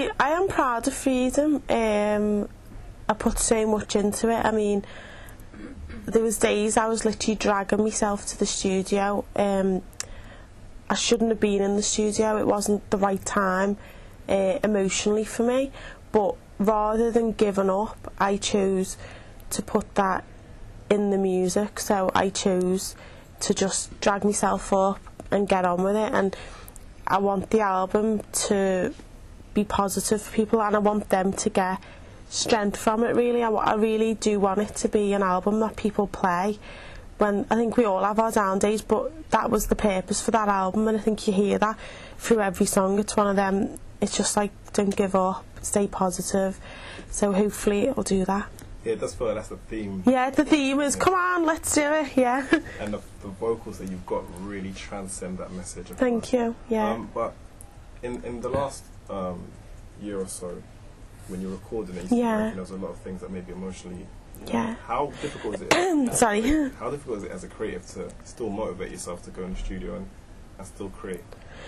I am proud of Freedom. I put so much into it. I mean, there was days I was literally dragging myself to the studio. I shouldn't have been in the studio. It wasn't the right time emotionally for me. But rather than giving up, I chose to put that in the music. So I chose to just drag myself up and get on with it. And I want the album to be positive for people, and I want them to get strength from it, really. I really do want it to be an album that people play when, I think we all have our down days, but that was the purpose for that album, and I think you hear that through every song. It's one of them, it's just like, don't give up, stay positive. So hopefully it'll do that. Yeah, it does feel like that's the theme. Yeah, the theme is, come on, let's do it, yeah. And the vocals that you've got really transcend that message. Thank you, yeah. But in the last year or so, when you're recording it, yeah, there's a lot of things that may be emotionally... Yeah. How difficult is it? Sorry. How difficult is it as a creative to still motivate yourself to go in the studio and still create?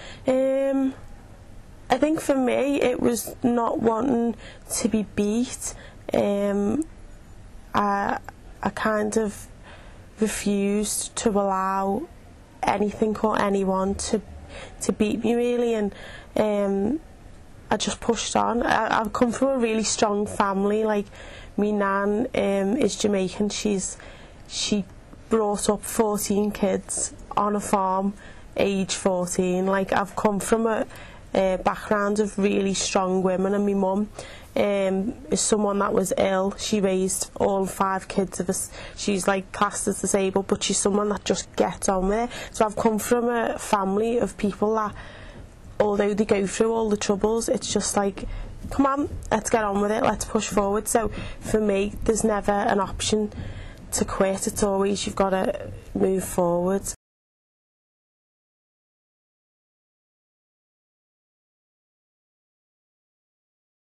I think for me it was not wanting to be beat. I kind of refused to allow anything or anyone to beat me, really, and I just pushed on. I've come from a really strong family. Like, my nan is Jamaican. She brought up 14 kids on a farm, age 14. Like, I've come from a background of really strong women, and my mum is someone that was ill. She raised all 5 kids of us. She's like classed as disabled, but she's someone that just gets on with it. So I've come from a family of people that, although they go through all the troubles, it's just like, come on, let's get on with it, let's push forward. So for me, there's never an option to quit. It's always, you've got to move forward.